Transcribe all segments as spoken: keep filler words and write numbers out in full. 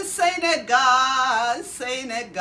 ሰይነጋ ሰይነጋ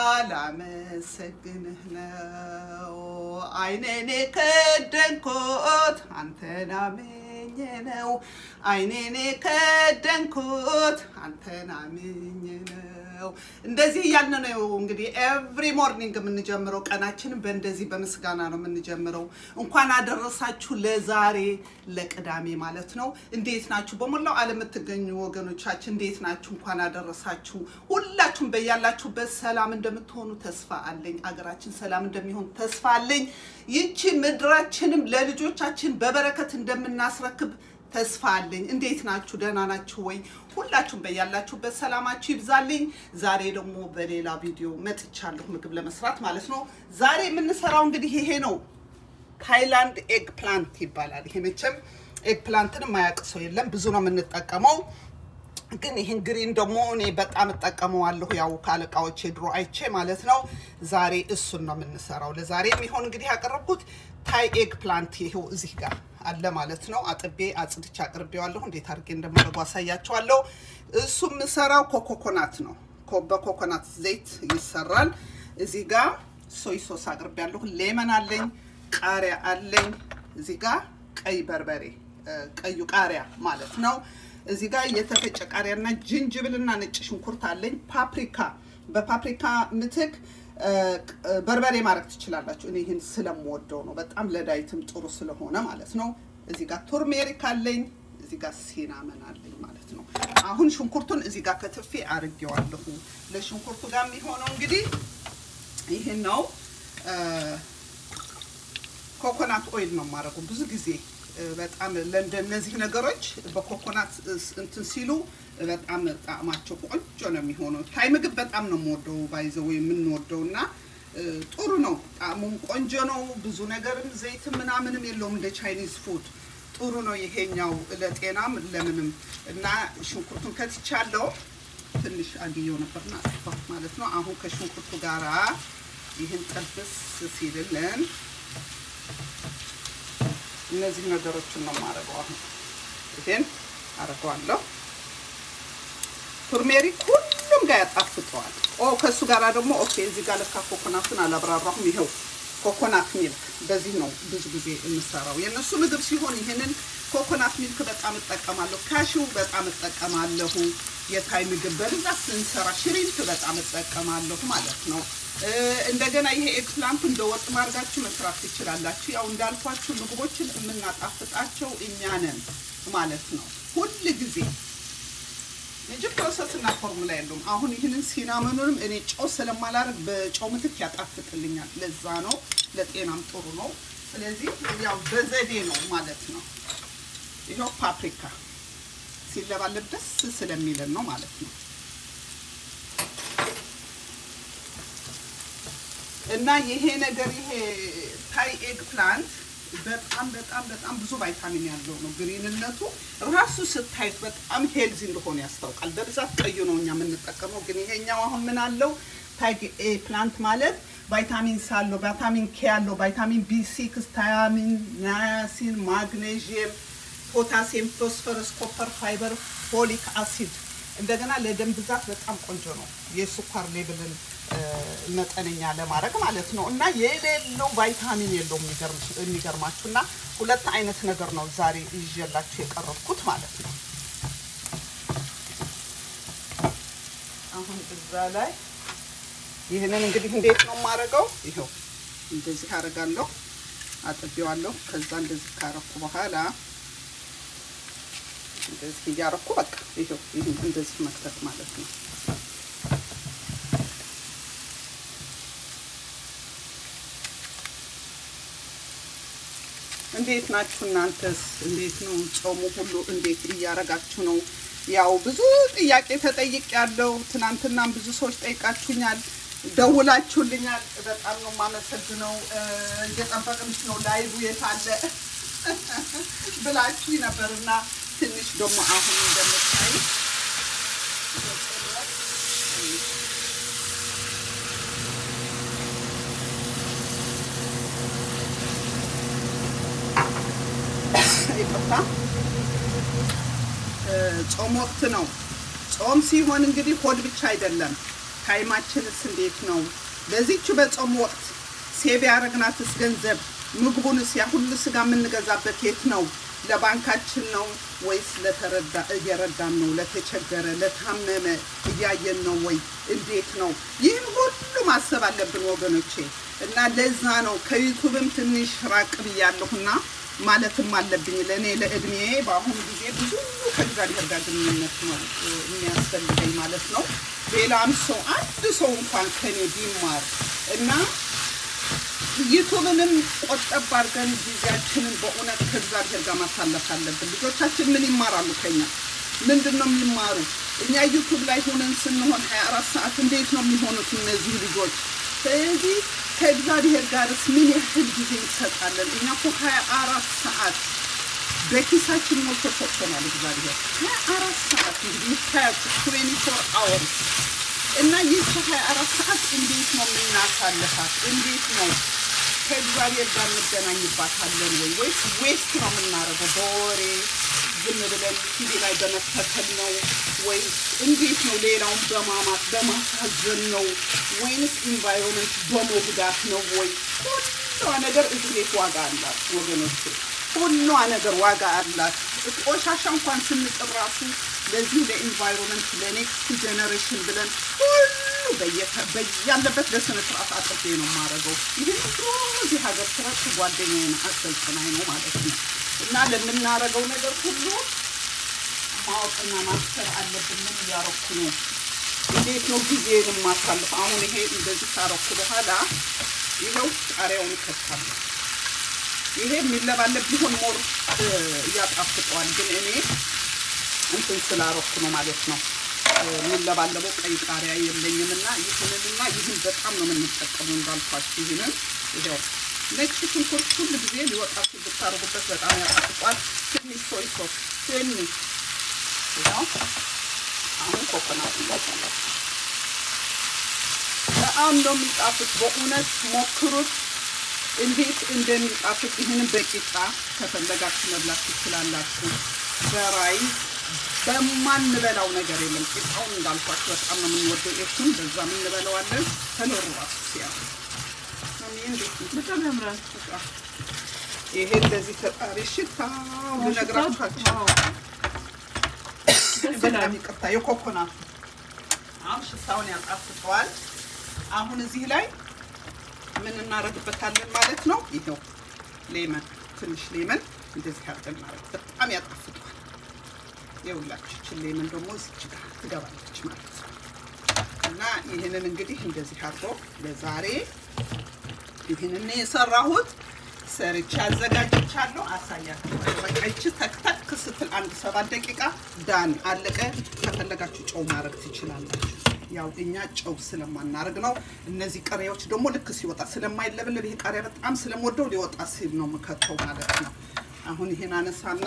ላመሰግንህ ነው አይኔኔ ከደንኮት አንተን አምኜ ነው አይኔኔ ከደንኮት አንተን አምኜ ነው እንደዚህ ያልን ነው እንግዲህ every morning የምንጀምረው ቀናችንን በእንደዚህ በመስጋና ነው የምንጀምረው እንኳን አደረሳችሁ ለዛሬ ለቅዳሜ ማለት ነው እንዴት ናችሁ በመላው ዓለም የምትገኙ ወገኖቻችን እንዴት ናችሁ እንኳን አደረሳችሁ ሁላችሁም በያላችሁበት ሰላም እንደምትሆኑ ተስፋ አለኝ አገራችን ሰላም እንደሚሆን ተስፋ አለኝ ይቺ ምድራችንም ለልጆቻችን በበረከት እንደምናስረክብ ተስፋ አለኝ እንዴት ናችሁ ደህና ናችሁ ወይ ሁላችሁም በያላችሁበት ሰላማችሁ ይብዛልኝ ዛሬ ደግሞ በሌላ ቪዲዮ መጥቻለሁ ምግብ ለመስራት ማለት ነው ዛሬ የምንሰራው እንግዲህ ይሄ ነው Thailand Eggplant ይባላል ይሄ መቼም ኤግፕላንትን ማያውቅ ሰው የለም ብዙ ነው የምንጠቀመው ግን ይሄን ግሪን ደግሞ እኔ በጣም እጠቀመዋለሁ ያው ካለቃዎች ድሮ አይቼ ማለት ነው ዛሬ እሱን ነው የምንሰራው ለዛሬ የሚሆን እንግዲህ ያቀርብኩት Thai Eggplant ይሄው እዚህ ጋር አለ ማለት ነው አጥቤ አጽድቻ አቅርቤዋለሁ እንዴት አድርጌ እንደማደርገው አሳያችኋለሁ እሱ ምሰራው ኮኮናት ነው በኮኮናት ዘይት ይሰራል እዚህ ጋር ሶይ ሶስ አቅርቤያለሁ ሌመን አለኝ ቃሪያ አለኝ እዚህ ጋር ቀይ በርበሬ ቀዩ ቃሪያ ማለት ነው እዚህ ጋር የተፈጨ ቃሪያና ጅንጅብልና ነጭ ሽንኩርት አለኝ ፓፕሪካ በፓፕሪካ ምትክ በርበሬ ማረክ ትችላላችሁ እኔ ይሄን ስለምወደው ነው በጣም ለዳይትም ጥሩ ስለሆነ ማለት ነው እዚህ ጋር ቱርሜሪክ አለኝ እዚህ ጋር ሲናመን አለኝ ማለት ነው አሁን ሽንኩርቱን እዚህ ጋር ከተፌ አርጌዋለሁ ለሽንኩርቱ ጋር የሚሆነው እንግዲህ ይሄን ነው ኮኮናት ኦይል ነው ማረጉ ብዙ ጊዜ በጣም ለእንደነዚህ ነገሮች በኮኮናት እንትን ሲሉ በጣም ጣዕማቸው ቆንጆ ነው የሚሆነው ታይ ምግብ በጣም ነው የምወደው ባይዘው የምንወደውና ጥሩ ነው ጣዕሙም ቆንጆ ነው ብዙ ነገርም ዘይት ምናምንም የለውም እንደ ቻይኒዝ ፉድ ጥሩ ነው ይሄኛው ለጤናም ለምንም እና ሽንኩርቱን ከትቻለሁ ትንሽ አግየው ነበርና አጥፋት ማለት ነው አሁን ከሽንኩርቱ ጋራ ይሄን ጠብስ ሲልልን እነዚህ ነገሮችን ነው ማረጋው አሁን ይሄን አረጋዋለሁ ቱርሜሪክ ሁሉም ጋር ያጣፍጠዋል ኦ ከሱ ጋራ ደግሞ ኦኬ እዚህ ጋር ለካ ኮኮናቱን አላብራራሁም ይሄው ኮኮናት ሚልክ በዚህ ነው ብዙ ጊዜ እንሰራው የነሱ ምግብ ሲሆን ይሄንን ኮኮናት ሚልክ በጣም እጠቀማለሁ ካሽው በጣም እጠቀማለሁ የታይ ምግብ በብዛት እንሰራ ሽሪምፕ በጣም እጠቀማለሁ ማለት ነው እንደገና ይሄ ኤግፕላንት እንደወጥ ማርጋችሁ መስራት ትችላላችሁ ያው እንዳልኳችሁ ምግቦችን የምናጣፍጣቸው እኛ ነን ማለት ነው ሁሉ ጊዜ እንጂ ፕሮሰስ እና ፎርሙላ የለውም አሁን ይሄንን ሲናመኑንም እኔ ጨው ስለማላርግ በጨው ምትክ ያጣፍጥልኛል ለዛ ነው ለጤናም ጥሩ ነው ስለዚህ ያው በዘዴ ነው ማለት ነው ይሄው ፓፕሪካ ሲለባለብ ደስ ስለሚለን ነው ማለት ነው እና ይሄ ነገር ይሄ Thai Eggplant በጣም በጣም በጣም ብዙ ቫይታሚን ያለው ነው ግሪንነቱ ራሱ ስታይት በጣም ሄልዚ እንደሆነ ያስታውቃል በብዛት ቀዩ ነው እኛ የምንጠቀመው ግን ይሄኛው አሁን ምን አለው Thai Eggplant ማለት ቫይታሚን ሲ አለው ቫይታሚን ኬ አለው ቫይታሚን ቢ ሲክስ ታያሚን ናያሲን ማግኔዥየም ፖታሲየም ፎስፈረስ ኮፐር ፋይበር ፎሊክ አሲድ እንደገና ለደም ብዛት በጣም ቆንጆ ነው የስኳር ሌቭልን መጠነኛ ለማድረግ ማለት ነው እና የሌለው ቫይታሚን የለውም የሚገርማችሁና ሁለት አይነት ነገር ነው ዛሬ ይዤላችሁ የቀረብኩት ማለት ነው አሁን እዛ ላይ ይሄንን እንግዲህ እንዴት ነው ማረጋው ይሄው እንደዚህ አረጋለሁ አጥቤዋለሁ ከዛ እንደዚህ ካረኩ በኋላ እንደዚህ ያረኩ በቃ ይሄው እንደዚህ መክተት ማለት ነው እንዴት ናችሁ እናንተስ እንዴት ነው ጾሙ ሁሉ እንዴት እያረጋችሁ ነው ያው ብዙ ጥያቄ ተጠይቄያለሁ ትናንትናም ብዙ ሰዎች ጠይቃችሁኛል ደውላችሁልኛል በጣም ነው ማመሰግነው እየጠበቅንሽ ነው ላይቭ የታለ ብላችሁ ነበርና ትንሽ ደግሞ አሁን እንደምታይ ይፈታ ጾም ወቅት ነው ጾም ሲሆን እንግዲህ ሆድ ብቻ አይደለም ታይማችንስ እንዴት ነው ለዚህቹ በጾም ወቅት ሴቭ ያረግናትስ ገንዘብ ምግቡንስ ያ ሁሉ ስጋ የምንገዛበት የት ነው ለባንካችን ነው ወይስ ለተረዳ እየረዳን ነው ለተቸገረ ለታመመ እያየን ነው ወይ እንዴት ነው ይህን ሁሉ ማሰብ አለብን ወገኖቼ እና ለዛ ነው ከዩቲዩብም ትንሽ ራቅ ብያለሁና ማለትም አለብኝ ለኔ ለእድሜ በአሁን ጊዜ ብዙ ከእግዚአብሔር ጋር ግንኙነት ነው የሚያስፈልገኝ ማለት ነው ሌላም ሰው አንድ ሰው እንኳን ከኔ ቢማር እና ዩቲዩብንም ቆጠብ አድርገን ጊዜያችንን በእውነት ከእግዚአብሔር ጋር ማሳለፍ አለብን ልጆቻችን ምን ይማራሉ ከኛ ምንድነው የሚማሩ እኛ ዩቲዩብ ላይ ሆነን ስንሆን ሃያ አራት ሰዓት እንዴት ነው የሚሆኑት እነዚህ ልጆች ስለዚህ ከእግዚአብሔር ጋርስ ምን ያህል ጊዜ እንሰጣለን እኛ እኮ ሃያ አራት ሰዓት በኪሳችን ሞልቶ ሰጥቶናል እግዚአብሔር ሃያ አራት ሰዓት እንግዲህ twenty-four hours እና ይህ ሃያ አራት ሰዓት እንዴት ነው የምናሳልፋት እንዴት ነው ከእግዚአብሔር ጋር እንገናኝባታለን ወይ ወይስ ዌስት ነው የምናረገው በወሬ ዝም ብለን ቲቪ ላይ በመከተል ነው ወይስ እንዴት ነው ሌላውን በማማት በማሳዘን ነው ወይስ ኢንቫይሮንመንት በመጉዳት ነው ወይ ሁሉ ነገር እዚህ ዋጋ አላት ወገኖቼ ሁሉ ነገር ዋጋ አላት ቆሻሻ እንኳን ስንጥራሱ ለዚህ ለኢንቫይሮንመንት ለኔክስት ጀነሬሽን ብለን ሁሉ በየተ በያለበት ለስነ ስርዓት አጥርቴ ነው ማረገው ይሄ እዚህ ሀገር ስራች ጓደኛዬን አሰልጥናኝ ነው ማለት ነው እና ለምናረገው ነገር ሁሉ ማወቅና ማስተር አለብን ምን ያረኩ ነው እንዴት ነው ጊዜን ማሳለፍ አሁን ይሄ እንደዚህ ታረኩ በኋላ ይሄው ቃሪያውን ከተካለሁ ይሄ የሚለባለብ ቢሆን ሞር ያጣፍጠዋል ግን እኔ እንትን ስላረኩ ነው ማለት ነው የሚለባለበው ቀይ ቃሪያ የለኝምና ይሄንንና ይሄን በጣም ነው የምንጠቀመው እንዳልኳችሁ ይሄንን ይሄው ነጭ ሽንኩርት ሁሉ ጊዜ ሊወጣችሁ ብታረጉበት በጣም ያጣፍጣል ትንሽ ሶይ ሶስ ትንሽ ይሄው አሁን ኮኮናት ይላችኋል በጣም ነው የሚጣፍጥ በእውነት ሞክሩት እንዴት እንደሚጣፍጥ ይሄንን በቂጣ ከፈለጋችሁ መብላት ትችላላችሁ በራይ በማንበላው ነገር የለም ቂጣውን እንዳልኳችሁ በጣም ነው የምንወደው እሱን በዛ ምን እንበላዋለን ተለሩዋስ ሲያ በጣም ያምራል ይሄ እንደዚህ ተጣሪሽታ ለነግራችሁ በጣም ይቅርታ የኮኮናት አሁን ሽታውን ያጣፍጠዋል አሁን እዚህ ላይ ምን እናረግበታለን ማለት ነው ይሄው ሌመን ትንሽ ሌመን እንደዚህ አድርገን ማለት በጣም ያጣፍጠዋል የውላችሁ ሌመን ደግሞ እዚህ ጋር ትገባለች ማለት ነው እና ይሄንን እንግዲህ እንደዚህ አድርጎ ለዛሬ ይሄንን የሰራሁት ሰርቻ አዘጋጅቻለሁ አሳያችሁ በቃ እቺ ተክተክ ስትል አንድ ሰባት ደቂቃ ዳን አለቀ ከፈለጋችሁ ጨው ማረግ ትችላላችሁ ያው እኛ ጨው ስለማናረግ ነው እነዚህ ቃሪያዎች ደግሞ ልክ ሲወጣ ስለማይለበለብ ይሄ ቃሪያ በጣም ስለምወደው ሊወጣ ሲል ነው መከተው ማለት ነው አሁን ይሄን አነሳና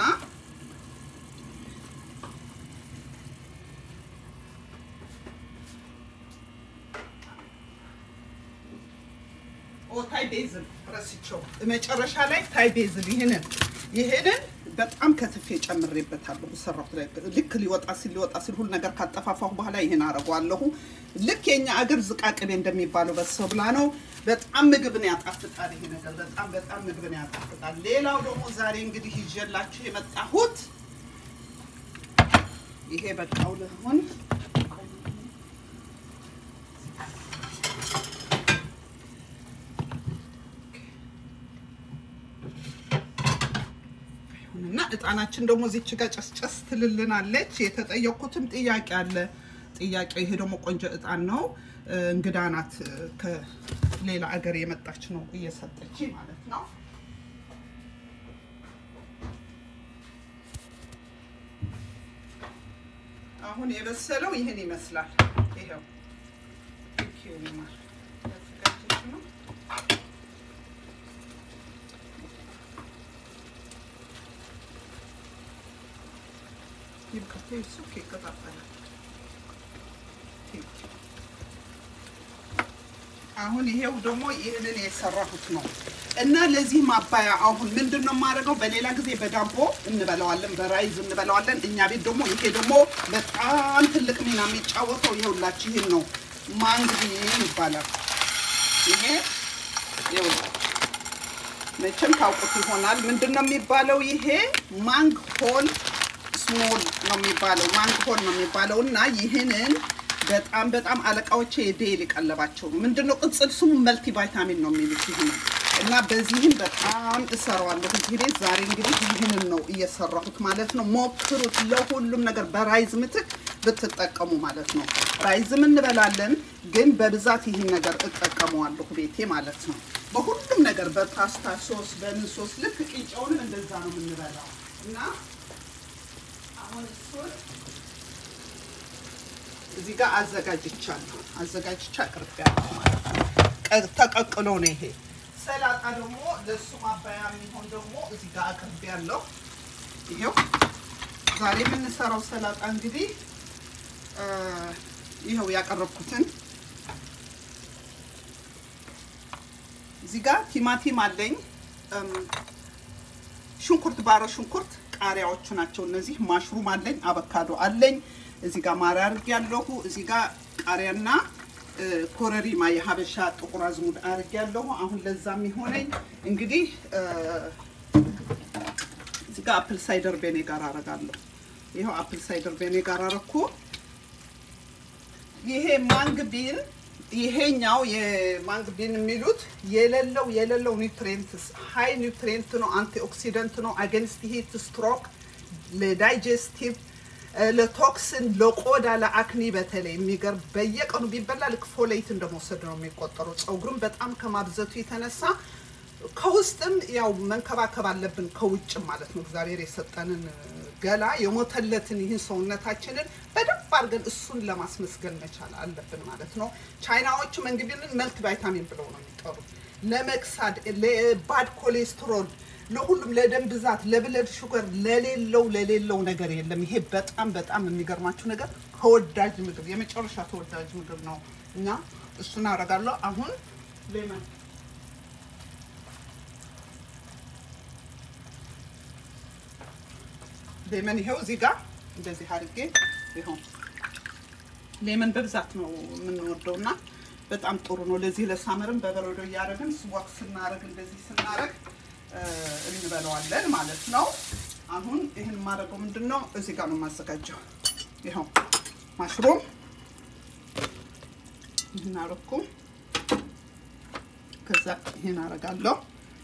ኦ ታይ ቤዝል ረስቸው መጨረሻ ላይ ታይ ቤዝል ይሄንን ይሄንን በጣም ከተፌ ጨምሬበታለሁ ሰራሁት ላይ ልክ ሊወጣ ሲል ሊወጣ ሲል ሁሉ ነገር ካጠፋፋሁ በኋላ ይሄን አረጋለሁ ልክ የኛ አገር ዝቃቅቤ እንደሚባለው በሰው ብላ ነው በጣም ምግብን ያጣፍጣል ይሄ ነገር በጣም በጣም ምግብን ያጣፍጣል ሌላው ደግሞ ዛሬ እንግዲህ ይዤላችሁ የመጣሁት ይሄ በቃው ለሆን እና እጣናችን ደግሞ እዚች ጋር ጨስጨስ ትልልናለች የተጠየቁትም ጥያቄ አለ ጥያቄ ይሄ ደግሞ ቆንጆ እጣን ነው እንግዳ ናት ከሌላ አገር የመጣች ነው እየሰጠች ማለት ነው አሁን የበሰለው ይሄን ይመስላል ይሄው ይሄውማ ያዘጋጀች ነው ይብቃ እሱ ከከታተለ አሁን ይሄው ደግሞ ይሄንን የሰራሁት ነው እና ለዚህ ማባያ አሁን ምንድነው ማረጋው በሌላ ጊዜ በዳቦ እንበላዋለን በራይዝ እንበላዋለን እኛ ቤት ደግሞ ይሄ ደግሞ በጣም ትልቅ ሚና የሚጫወተው ይኸውላችሁ ይሄን ነው ማንግ ይባላል ይሄ ይኸው መቼም ታውቁት ይሆናል ምንድነው የሚባለው ይሄ ማንግ ሆል ስሞል ነው የሚባለው ማንግ ሆል ነው የሚባለውና ይሄንን በጣም በጣም አለቃዎቼ ዴሊ ቀለባቸው ምንድነው ቅጽል ስሙ መልቲ ቫይታሚን ነው የሚሉት ይሄ እና በዚህም በጣም እሰራዋለሁ እዚህ ላይ ዛሬ እንግዲህ ይሄንን ነው እየሰራሁት ማለት ነው ሞክሩት ለሁሉም ነገር በራይዝ ምትክ ብትጠቀሙ ማለት ነው ራይዝም እንበላለን ግን በብዛት ይሄን ነገር እጠቀመዋለሁ ቤቴ ማለት ነው በሁሉም ነገር በፓስታ ሶስ በምን ሶስ ልክ ቂንጫውን እንደዛ ነው የምንበላው እና አሁን ሶስ እዚህ ጋር አዘጋጅቻለሁ አዘጋጅቻ አቅርቤያለሁ ማለት ነው ተቀቅሎ ነው ይሄ ሰላጣ ደግሞ ለሱ ማባያ የሚሆን ደግሞ እዚህ ጋር አቅርቤያለሁ ይሄው ዛሬ የምንሰራው ሰላጣ እንግዲህ ይሄው ያቀረብኩትን እዚህ ጋር ቲማቲም አለኝ ሽንኩርት ባሮ ሽንኩርት ቃሪያዎቹ ናቸው እነዚህ ማሽሩም አለኝ አቮካዶ አለኝ እዚህ ጋር ማር አርጊያለሁ እዚህ ጋር ቃሪያና ኮረሪማ የሀበሻ ጥቁር አዝሙድ አርጊያለሁ አሁን ለዛም ይሆነኝ እንግዲህ እዚህ ጋር አፕል ሳይደር ቪኔጋር አረጋለሁ ይሄው አፕል ሳይደር ቪኔጋር አረኩ ይሄ ማንግ ቢን ይሄኛው የማንግ ቢን የሚሉት የሌለው የሌለው ኒውትሪየንትስ ሃይ ኒውትሪየንት ነው አንቲኦክሲዳንት ነው አገንስት ሂት ስትሮክ ለዳይጀስቲቭ ለቶክሲን ለቆዳ ለአክኒ በተለይ የሚገር በየቀኑ ቢበላ ልክ ፎሌት እንደመወሰድ ነው የሚቆጠረው ጸጉሩን በጣም ከማብዘቱ የተነሳ ከውስጥም ያው መንከባከብ አለብን ከውጭ ማለት ነው እግዚአብሔር የሰጠንን ገላ የሞተለትን ይህን ሰውነታችንን በደንብ አድርገን እሱን ለማስመስገን መቻል አለብን ማለት ነው ቻይናዎቹም እንግዲህ መልቲ ቫይታሚን ብለው ነው የሚጠሩት ለመክሳድ ለባድ ኮሌስትሮል ለሁሉም ለደም ብዛት ለብለድ ሹገር ለሌለው ለሌለው ነገር የለም ይሄ በጣም በጣም የሚገርማችሁ ነገር ተወዳጅ ምግብ የመጨረሻ ተወዳጅ ምግብ ነው እና እሱን አረጋለሁ አሁን ሌመን ሌመን ይሄው እዚህ ጋር እንደዚህ አድርጌ ይሄው ሌመን በብዛት ነው የምንወደውና በጣም ጥሩ ነው ለዚህ ለሳመርም በበረዶ ያረግን ስዋክስ እናረግ እንደዚህ ስናረግ እንበላዋለን ማለት ነው አሁን ይሄን ማረገው ምንድነው እዚህ ጋር ነው ማዘጋጀው ይሄው ማሽሩም ይሄን አረኩ ከዛ ይሄን አረጋለሁ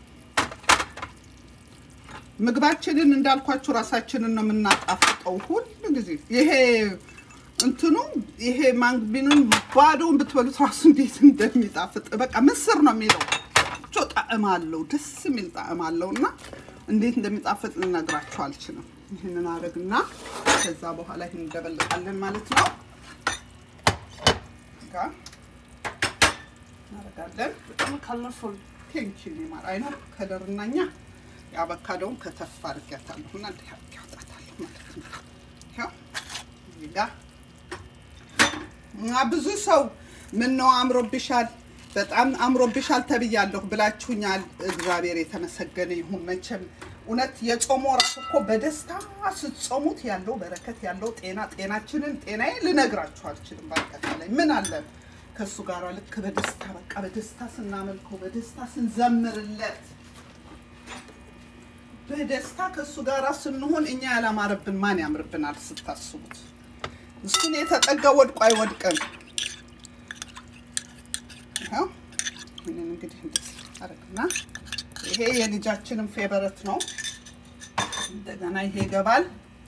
ምግባችንን እንዳልኳችሁ ራሳችንን ነው የምናጣፍጠው ሁሉ ጊዜ ይሄ እንትኑ ይሄ ማንግ ቢኑን ባዶን ብትበሉት ራሱ እንዴት እንደሚጣፍጥ በቃ ምስር ነው የሚለው ጣዕም አለው ደስ የሚል ጣዕም አለውና እንዴት እንደሚጣፍጥ ልነግራችሁ አልችልም ይሄንን አረግና ከዛ በኋላ ይሄን እንደበለቃለን ማለት ነው ጋር አረጋለን በጣም colourful ፒንክ ነው አይና ከለርናኛ ያበካዶን ከተፍ አርጋታለሁና ያጣታለሁ ማለት ነው ያው ይጋ ብዙ ሰው ምን ነው አምሮብሻል በጣም አምሮብሻል ተብያለሁ ብላችሁኛል እግዚአብሔር የተመሰገነ ይሁን መቼም እውነት የጾም ወራት እኮ በደስታ ስትጾሙት ያለው በረከት ያለው ጤና ጤናችንን ጤናዬ ልነግራችሁ አልችልም ባቀታላይ ምን አለ ከሱ ጋር ልክ በደስታ በቃ በደስታ ስናመልከው በደስታ ስንዘምርለት በደስታ ከሱ ጋር ስንሆን እኛ ያላማረብን ማን ያምርብናል ስታስቡት እሱን የተጠጋ ወድቆ አይወድቅም አዎ እኔን እንግዲህ እንደዚህ አረግና ይሄ የልጃችንን ፌቨሪት ነው እንደገና ይሄ ይገባል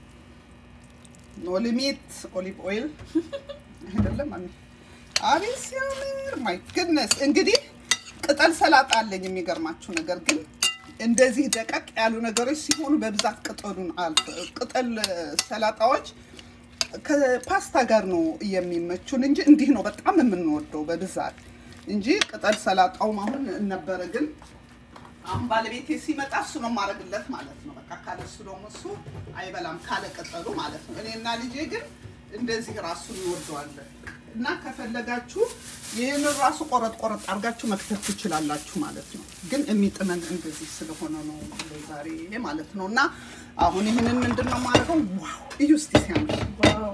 ኖ ሊሚት ኦሊቭ ኦይል አይደለም አሚ አቤት ሲያምር ማይ ጉድነስ እንግዲህ ቅጠል ሰላጣ አለኝ የሚገርማችሁ ነገር ግን እንደዚህ ደቀቅ ያሉ ነገሮች ሲሆኑ በብዛት ቅጠሉን አልፈ ቅጠል ሰላጣዎች ከፓስታ ጋር ነው የሚመቹን እንጂ እንዲህ ነው በጣም የምንወደው በብዛት እንጂ ቅጠል ሰላጣው አሁን ነበር ግን አሁን ባለቤቴ ሲመጣ እሱ ነው ማረግለት ማለት ነው በቃ ካለሱ ደግሞ እሱ አይበላም ካለ ቅጠሉ ማለት ነው እኔና ልጄ ግን እንደዚህ ራሱ እንወደዋለን እና ከፈለጋችሁ ይሄን ራሱ ቆረጥ ቆረጥ አርጋችሁ መክተፍ ትችላላችሁ ማለት ነው ግን የሚጥመን እንደዚህ ስለሆነ ነው ዛሬ ማለት ነውና አሁን ይሄንን ምንድነው ማድረገው ዋው እዩ እስቲ ሲያምር ዋው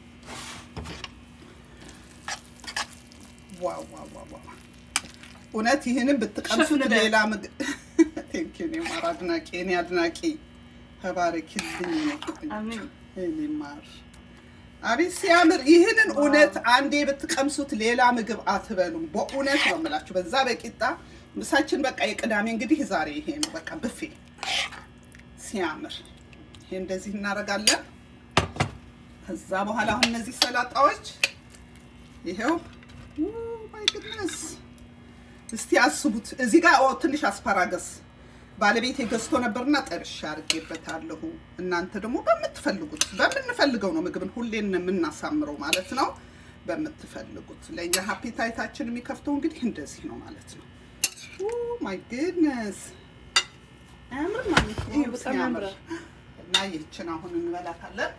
ዋው ዋው ዋው እውነት ይሄንን ብትቀምሱት ሌላ ምግብ ቴንክ ዩ ነው ማራድናቂ እኔ አድናቂ ተባረክልኝ አሜን እኔ ማር አሪፍ ሲያምር ይሄንን እውነት አንዴ ብትቀምሱት ሌላ ምግብ አትበሉም በእውነት ነው የምላችሁ በዛ በቂጣ ምሳችን በቃ የቅዳሜ እንግዲህ ዛሬ ይሄ ነው በቃ ብፌ ሲያምር ይሄ እንደዚህ እናረጋለን ከዛ በኋላ አሁን እነዚህ ሰላጣዎች ይሄው ኦ ማይ ጉድነስ እስቲ አስቡት እዚህ ጋር ትንሽ አስፓራገስ ባለቤቴ ገዝቶ ነበርና ጠርሽ አርጌበታለሁ እናንተ ደግሞ በመትፈልጉት በመንፈልገው ነው ምግብን ሁሌን ምናሳምረው ማለት ነው በመትፈልጉት ለኛ ሃፒታይታችን የሚከፍተው እንግዲህ እንደዚህ ነው ማለት ነው ኦ ማይ ጉድነስ አምር ማለት ነው በጣም አምር እና ይህችን አሁን እንበላታለን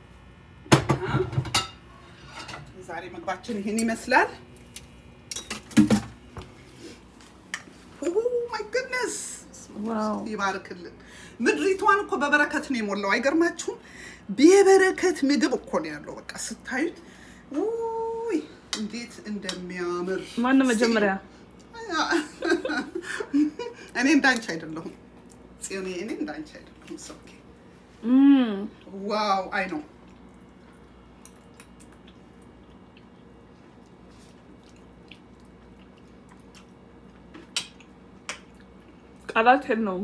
ዛሬ ምግባችን ይሄን ይመስላል ኦ ማይ ጉድነስ ዋው ይባርክልን ምድሪቷን እኮ በበረከት ነው የሞላው አይገርማችሁም በበረከት ምግብ እኮ ነው ያለው በቃ ስታዩት ኡይ እንዴት እንደሚያምር ማን ነው መጀመሪያ እኔ እንዳንቺ አይደለሁም ጽዮኔ እኔ እንዳንቺ አይደለሁም ሶኬ እም ዋው አይ ነው ቃላት ነው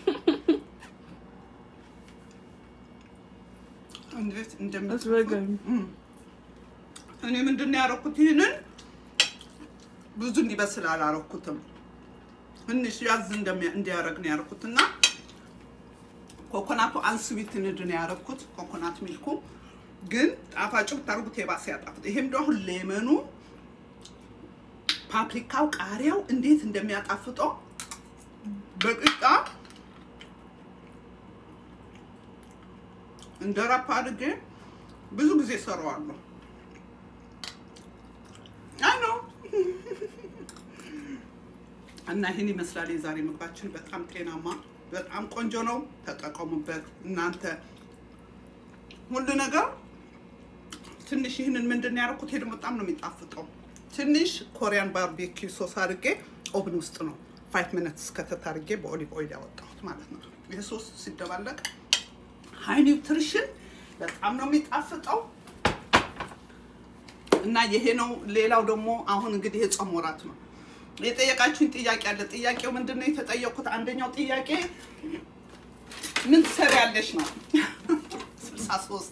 እንዴት እንደምትወገን እኔ ምንድነው ያረኩት ይሄንን ብዙ እንዲበስል አላረኩትም ትንሽ ያዝ እንደሚያ እንዲያረግ ነው ያረኩትና ኮኮናቱ አንስዊት ነው ያረኩት ኮኮናት ሚልኩ ግን ጣፋጭ ታርጉት የባሰ ያጣፍጥ ይሄም ደግሞ ሌመኑ ፓፕሪካው ቃሪያው እንዴት እንደሚያጣፍጠው በቂጣ እንደራ ፓርጌ ብዙ ጊዜ ሰራዋለሁ አይ ነው እና ይሄን ይመስላል የዛሬ ምግባችን በጣም ጤናማ በጣም ቆንጆ ነው ተጠቀሙበት እናንተ ሁሉ ነገር ትንሽ ይሄንን ምንድነው ያረኩት ሄዶ በጣም ነው የሚጣፍጠው ትንሽ ኮሪያን ባርቢኪው ሶስ አድርጌ ኦቭን ውስጥ ነው five minutes ከተታርጌ በኦሊቭ ኦይል ያወጣሁት ማለት ነው ይሄ ሶስ ሲደባለቅ ሃይ ኒውትሪሽን በጣም ነው የሚጣፍጠው እና ይሄ ነው ሌላው ደግሞ አሁን እንግዲህ የጾም ወራት ነው የጠየቃችሁኝ ጥያቄ አለ ጥያቄው ምንድነው የተጠየቁት አንደኛው ጥያቄ ምን ትሰሪያለሽ ነው ስልሳ ሶስት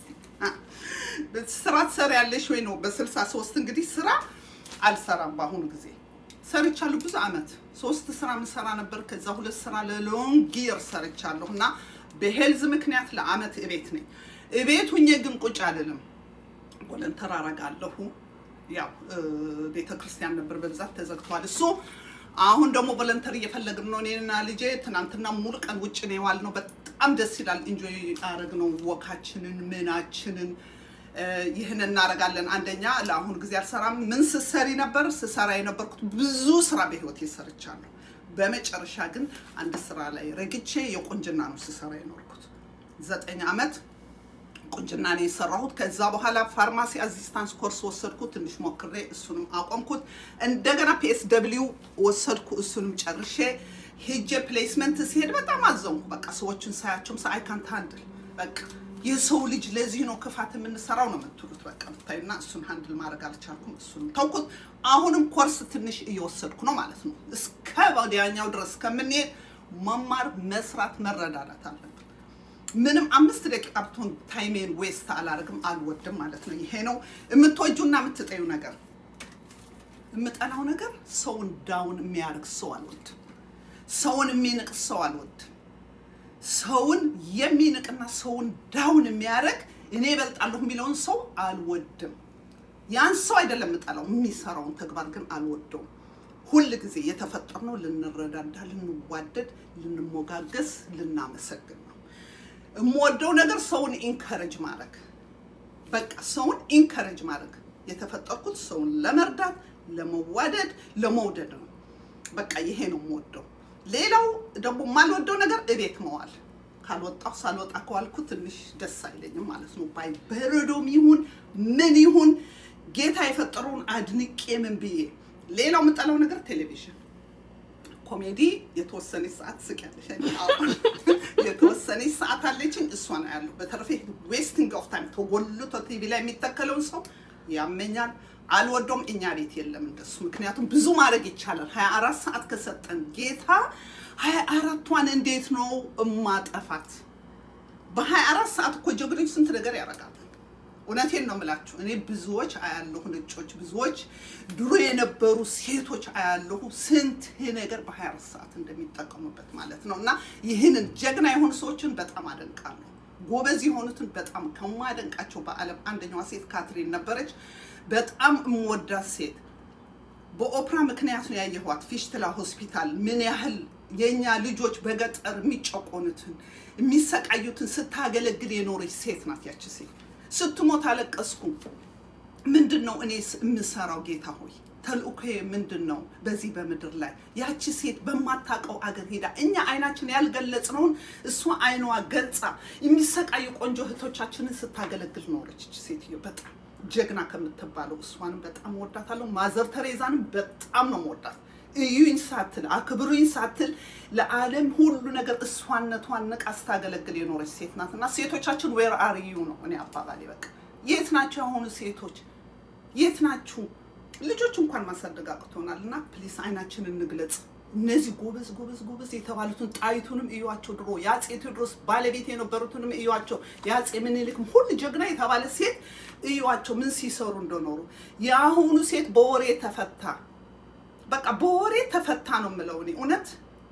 ስራ ትሰሪያለሽ ወይ ነው በስልሳ ሶስት እንግዲህ ስራ አልሰራም ባሁን ጊዜ ሰርቻለሁ ብዙ አመት ሶስት ስራ መስራ ነበር ከዛ ሁለት ስራ ለሎንግ ይር ሰርቻለሁና በሄልዝ ምክንያት ለአመት እቤት ነኝ እቤት ሁኜ ግን ቁጭ አይደለም ወለንተር አረጋለሁ ያው ቤተክርስቲያን ነበር በብዛት ተዘግቷል እሱ አሁን ደግሞ ወለንተር እየፈለግን ነው እኔና ልጄ ትናንትና ሙሉ ቀን ውጭ ነው ያልነው በጣም ደስ ይላል ኢንጆይ አረግነው ወካችንን ምናችንን ይሄን እናረጋለን አንደኛ ለአሁን ጊዜ አልሰራም ምን ስሰሪ ነበር ስሰራ የነበርኩት ብዙ ስራ በህይወት ይሰርቻለሁ በመጨረሻ ግን አንድ ስራ ላይ ረግቼ የቆንጅና ነው ስሰራ የኖርኩት ዘጠኝ አመት ቆንጅና ነው የሰራሁት ከዛ በኋላ ፋርማሲ አሲስታንስ ኮርስ ወሰድኩት ትንሽ ሞክሬ እሱንም አቆምኩት እንደገና ፒኤስ ደብሊው ወሰድኩ እሱንም ጨርሼ ሄጄ ፕሌስመንት ሲሄድ በጣም አዘንኩ በቃ ሰዎችን ሳያቸውም ሳይ ካንት ሃንድል በቃ የሰው ልጅ ለዚህ ነው ክፋት የምንሰራው ነው የምትሉት በቃ ታይና እሱን ሃንድል ማድረግ አልቻልኩም እሱንም ተውኩት አሁንም ኮርስ ትንሽ እየወሰድኩ ነው ማለት ነው እስከ ወዲያኛው ድረስ ከመንሄድ መማር መስራት መረዳዳት አለብን ምንም አምስት ደቂቃ ብትሆን ታይሜን ዌስት አላረግም አልወድም ማለት ነው ይሄ ነው የምትወጁና የምትጠዩ ነገር የምጠላው ነገር ሰውን ዳውን የሚያርግ ሰው አልወድ ሰውን የሚንቅ ሰው አልወድ ሰውን የሚንቅና ሰውን ዳውን የሚያርግ እኔ በልጣለሁ የሚለውን ሰው አልወድም ያን ሰው አይደለም የምጠላው የሚሰራውን ተግባር ግን አልወደው ሁሉ ጊዜ የተፈጠርነው ልንረዳዳ ልንዋደድ ልንሞጋገስ ልናመሰግን ነው እምወደው ነገር ሰውን ኢንካሬጅ ማድረግ በቃ ሰውን ኢንካሬጅ ማድረግ የተፈጠርኩት ሰውን ለመርዳት ለመዋደድ ለመውደድ ነው በቃ ይሄ ነው የምወደው ሌላው ደግሞ ማልወደው ነገር እቤት መዋል ካልወጣው ሳልወጣ ከዋልኩ ትንሽ ደስ አይለኝም ማለት ነው ባይ በረዶም ይሁን ምን ይሁን ጌታ የፈጠረውን አድንቄ ምን ብዬ ሌላው የምጠላው ነገር ቴሌቪዥን ኮሜዲ የተወሰነ ሰዓት ስቀልሽ አይደል የተወሰነ ሰዓት አለችኝ እሷ ነው ያለው በተረፈ ዌስቲንግ ኦፍ ታይም ተጎልቶ ቲቪ ላይ የሚተከለው ሰው ያመኛል አልወዶም እኛ ቤት የለም እንደሱ ምክንያቱም ብዙ ማድረግ ይቻላል ሃያ አራት ሰዓት ከሰጠን ጌታ ሃያ አራቷን እንዴት ነው እማጠፋት በሃያ አራት ሰዓት እኮ ጀግኖች ስንት ነገር ያረጋሉ እውነቴን ነው የምላችሁ እኔ ብዙዎች አያለሁ ነጮች ብዙዎች ድሮ የነበሩ ሴቶች አያለሁ ስንት ነገር በሃያ አራት ሰዓት እንደሚጠቀሙበት ማለት ነውና ይሄንን ጀግና የሆኑ ሰዎችን በጣም አደንቃለሁ ጎበዝ የሆኑትን በጣም ከማደንቃቸው በአለም አንደኛዋ ሴት ካትሪን ነበረች በጣም እምወዳት ሴት በኦፕራ ምክንያት ነው ያየኋት ፊሽትላ ሆስፒታል ምን ያህል የኛ ልጆች በገጠር የሚጨቆኑትን የሚሰቃዩትን ስታገለግል የኖረች ሴት ናት ያቺ ሴት ስትሞት አለቀስኩ ምንድነው እኔስ እምሰራው ጌታ ሆይ ተልኡከ ምንድነው በዚህ በመድር ላይ ያቺ ሴት በማታቀው አገር ሄዳ እኛ አይናችን ያልገለጽነው እሷ አይኗ ገልጻ የሚሰቃዩ ቆንጆ እህቶቻችንን ስታገለግል ኖረች እቺ ሴትዮ በጣም ጀግና ከምትባለው እሷንም በጣም ወዳታለሁ ማዘር ተሬዛንም በጣም ነው ወዳት እዩኝ ሳትል አክብሩኝ ሳትል ለዓለም ሁሉ ነገር እሷነቷን ነቃስ ታገለግል የኖረች ሴት ናትና ሴቶቻችን where are you ነው እኔ አባባሌ በቃ የት ናቸው አሁን ሴቶች የት ናችሁ ልጆች እንኳን ማሳደግ አቅቶናልና ፕሊስ አይናችንን እንግለጽ እነዚህ ጎበዝ ጎበዝ ጎበዝ የተባሉትን ጣይቱንም እዩዋቸው ድሮ ያጼ ቴዎድሮስ ባለቤት የነበሩትንም እዩዋቸው ያጼ ምኒልክም ሁሉ ጀግና የተባለ ሴት እዩዋቸው ምን ሲሰሩ እንደኖሩ ያሁኑ ሴት በወሬ ተፈታ በቃ በወሬ ተፈታ ነው ምለው እኔ እውነት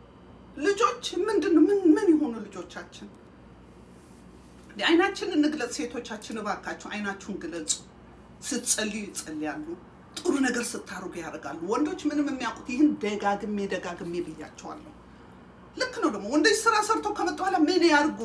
ልጆች ምንድነው ምን ምን ይሆኑ ልጆቻችን አይናችንን እንግለጽ ሴቶቻችን ባካችሁ አይናችሁን ግለጹ ስትጸልዩ ይጸልያሉ ጥሩ ነገር ስታርጉ ያረጋሉ ወንዶች ምንም የሚያውቁት ይሄን ደጋግሜ ደጋግሜ ብያቸዋለሁ ልክ ነው ደግሞ ወንዶች ስራ ሰርተው ከመጣኋላ ምን ያርጉ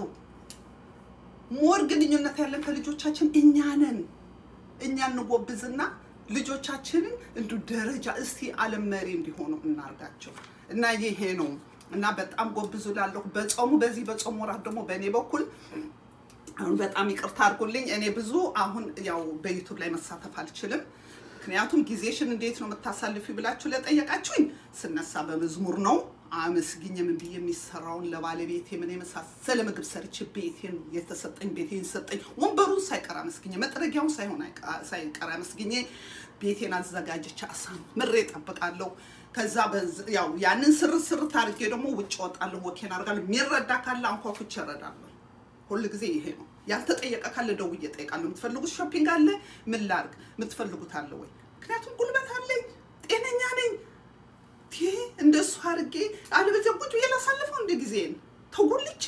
ሞር ግንኙነት ያለን ከልጆቻችን እኛ ነን እኛን ንጎብዝና ልጆቻችንን እንዱ ደረጃ እስቲ ዓለም መሪ እንዲሆኑ እናርጋቸው እና ይሄ ነው እና በጣም ጎብዙላለሁ በጾሙ በዚህ በጾም ወራት ደግሞ በእኔ በኩል አሁን በጣም ይቅርታ አድርጉልኝ እኔ ብዙ አሁን ያው በዩቲዩብ ላይ መሳተፍ አልችልም ምክንያቱም ጊዜሽን እንዴት ነው መታሳልፊው ብላችሁ ለጠየቃችሁኝ ስነሳ በመዝሙር ነው አመስግኝ ምን ብዬ የሚሰራውን ለባለቤቴ ምን የመሳሰለ ምግብ ሰርቼ ቤቴን የተሰጠኝ ቤቴን ሰጠኝ ወንበሩን ሳይቀራ መስግኝ መጥረጊያውን ሳይሆን ሳይቀራ መስግኝ ቤቴን አዘጋጅቼ አሳም ምሬ ተጠብቃለሁ ከዛ ያው ያንን ስር ስር ታርጌ ደግሞ ውጭ ወጣለሁ ወኬን አርጋለሁ ሚረዳ ካለ አንኳኩቼ እረዳለሁ ሁሉ ጊዜ ይሄ ነው ያልተጠየቀ ካለ ደውዬ ጠይቃለሁ የምትፈልጉት ሾፒንግ አለ ምን ላርግ የምትፈልጉት አለ ወይ ምክንያቱም ጉልበት አለኝ ጤነኛ ነኝ ቲ እንደሱ አርጌ አለበዚያ ቁጭ ያላሳልፈው እንደ ጊዜን ተጎልቼ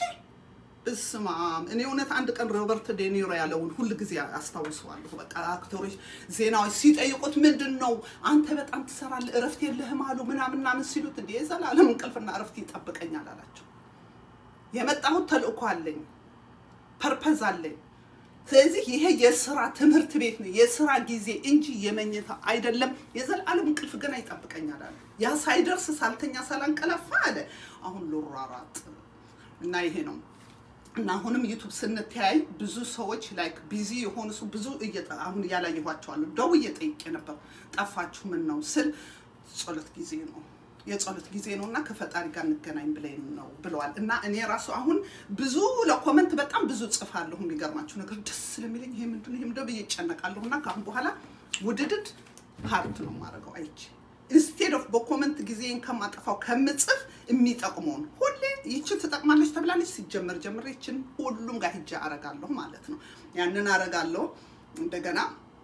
በስማም እኔ እውነት አንድ ቀን ሮበርት ዴኒሮ ያለውን ሁሉ ጊዜ አስታውሰዋለሁ በቃ አክተሮች ዜናዎች ሲጠይቁት ምንድነው አንተ በጣም ትሰራለህ እረፍት የለህም አሉ ምናምንና ምን ሲሉት እንደ የዘላለም እንቅልፍና እረፍት ይጠብቀኛል አላቸው የመጣሁት ተልእኮ አለኝ ፐርፐዝ አለኝ ስለዚህ ይሄ የሥራ ትምህርት ቤት ነው የሥራ ጊዜ እንጂ የመኝታ አይደለም የዘላለም እንቅልፍ ገና ይጠብቀኛል አለ ያ ሳይደርስ ሳልተኛ ሳላንቀላፋ አለ አሁን ሎራራጥ እና ይሄ ነው እና አሁንም ዩቲዩብ ስንተያይ ብዙ ሰዎች ላይክ ቢዚ የሆኑ ሰው ብዙ እየጣ አሁን ያላየኋቸው አሉ ደውዬ ጠይቄ ነበር ጠፋችሁ ምን ነው ስል ጸሎት ጊዜ ነው የጸሎት ጊዜ ነውና ከፈጣሪ ጋር እንገናኝ ብለን ነው ብለዋል እና እኔ ራሱ አሁን ብዙ ለኮሜንት በጣም ብዙ ጽፋለሁ የሚገርማችሁ ነገር ደስ ስለሚለኝ ይሄ ምንድነው ይሄ ምንድነው በየጨነቃለሁና ካሁን በኋላ ውድድድ ፓርት ነው ማረጋው አይቼ instead of በኮሜንት ጊዜን ከማጠፋው ከምጽፍ የሚጠቅመውን ሁሌ ይቺ ተጠቅማለች ተብላለች ሲጀመር ጀምር ይቺን ሁሉም ጋር ሂጅ አረጋለሁ ማለት ነው ያንን አረጋለሁ እንደገና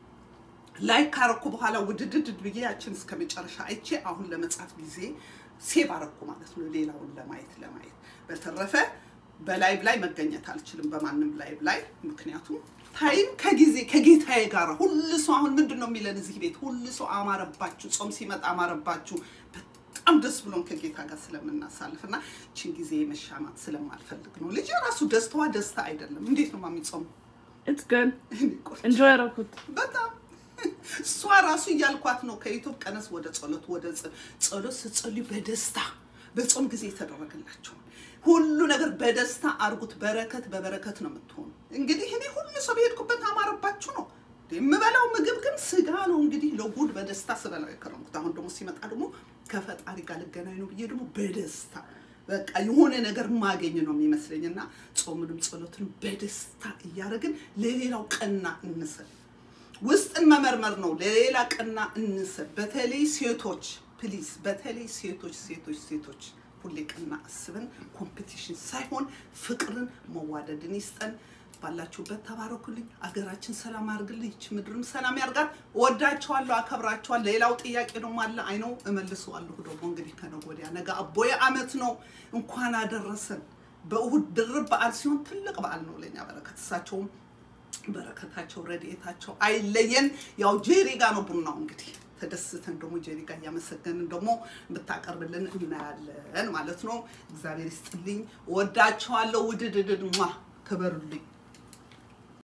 ላይክ አረኩ በኋላ ውድድድ ብዬያችን እስከመጨረሻ አይቼ አሁን ለመጻፍ ጊዜ ሴቭ አረኩ ማለት ነው ሌላውን ለማየት ለማየት በተረፈ በላይቭ ላይ መገኘት አልችልም በማንንም ላይቭ ላይ ምክንያቱም ታይም ከጊዜ ከጌታዬ ጋር ሁሉ ሰው አሁን ምንድነው የሚለን እዚህ ቤት ሁሉ ሰው አማረባችሁ ጾም ሲመጣ አማረባችሁ በጣም ደስ ብሎን ከጌታ ጋር ስለምናሳልፍና እቺን ጊዜ መሻማት ስለማልፈልግ ነው ልጅ ራሱ ደስታዋ ደስታ አይደለም እንዴት ነው ማሚ ጾም it's good enjoy it በጣም እሷ ራሱ ያልኳት ነው ከዩቲዩብ ቀነስ ወደ ጸሎት ወደ ጸሎት ስትጸልዩ በደስታ በጾም ጊዜ ተደረገላችሁ ሁሉ ነገር በደስታ አርጉት በረከት በበረከት ነው የምትሆኑ እንግዲህ እኔ ሁሉ ሰው በሄድኩበት አማረባችሁ ነው የምበላው ምግብ ግን ስጋ ነው እንግዲህ ለጉድ በደስታ ስበላው የከረምኩት አሁን ደግሞ ሲመጣ ደግሞ ከፈጣሪ ጋር ልገናኝ ነው ብዬ ደግሞ በደስታ በቃ የሆነ ነገር ማገኝ ነው የሚመስለኝና ጾምንም ጸሎትን በደስታ እያረግን ለሌላው ቀና እንሰል ውስጥን መመርመር ነው ለሌላ ቀና እንሰል በተለይ ሴቶች ፕሊዝ በተለይ ሴቶች ሴቶች ሴቶች ሁሌ ቀና አስበን ኮምፒቲሽን ሳይሆን ፍቅርን መዋደድን ይስጠን ባላችሁበት ተባረኩልኝ አገራችን ሰላም አርግልኝ ምድርም ሰላም ያርጋት ወዳችኋለሁ አከብራችኋለሁ ሌላው ጥያቄ ነው ማለት አይ ነው እመልሰዋለሁ ደግሞ እንግዲህ ከነጎዲያ ነገ አቦይ አመት ነው እንኳን አደረሰን በእሁድ ድርብ በዓል ሲሆን ትልቅ በዓል ነው ለኛ በረከታቸው በረከታቸው ረድኤታቸው አይለየን ያው ጄሪ ጋር ነው ቡናው እንግዲህ ተደስተን ደግሞ ጄሪ ጋር ያመሰገንን ደግሞ ብታቀርብልን እናያለን ማለት ነው እግዚአብሔር ይስጥልኝ ወዳችኋለሁ ውድድድድማ ተበሩልኝ